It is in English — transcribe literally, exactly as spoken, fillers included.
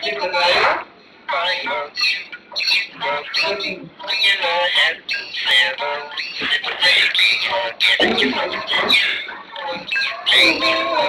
Nikolai, I love you. Love you. When I had to family, it's a baby, I'll give it to you. Baby,